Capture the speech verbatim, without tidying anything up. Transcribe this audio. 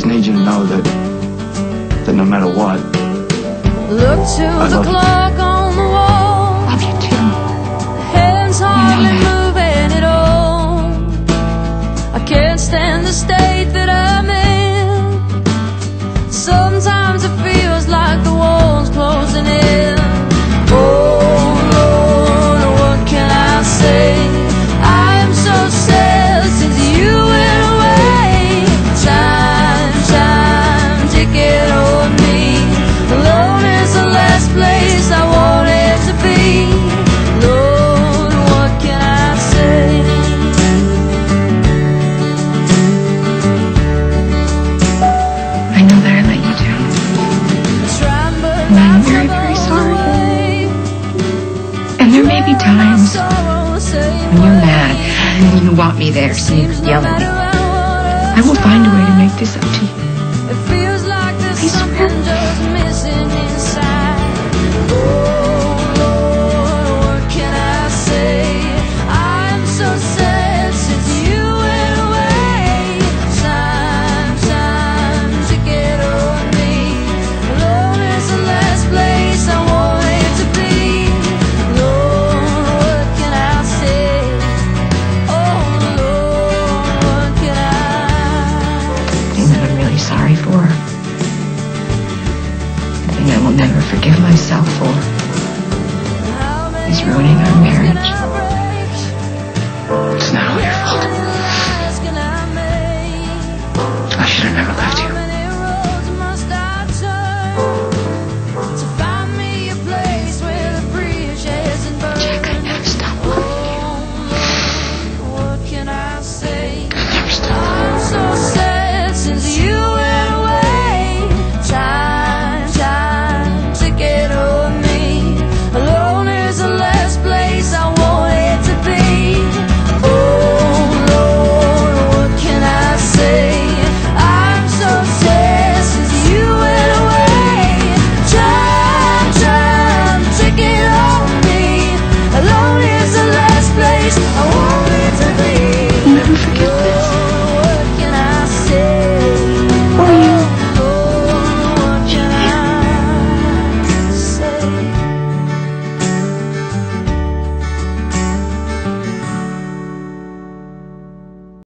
just need you to know that, that no matter what, look to I the love clock you. on the wall. Love you too. Hands hardly You know moving at all. I can't stand the state that I'm in. Sometimes it feels like the walls closing in. Oh Lord, what can I say? I'm so sad since you went away. Time, time, ticket on me. Alone is the last place I wanted to be. Lord, what can I say? I know that I let you down. And I'm very, very sorry. And there may be times when you're mad and you want me there so you can yell at me. I will find a way to make this up to you. It feels like there's I swear. something just missing inside. Oh Lord, what can I say? I'm so sad since you went away. Time, time to get on me. Alone is the last place I wanted to be. Lord, what can I say? Oh Lord, what can I? Thing that I'm really sorry for. The thing I will never forgive myself for is ruining our marriage. It's not all your fault. I should have never left